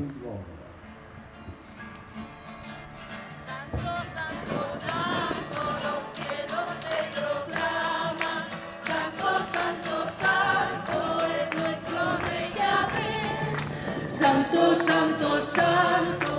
fútbol. Santo, santo, santo, los cielos te proclaman. Santo, santo, santo es nuestro Rey Yahvé. Santo, santo, santo.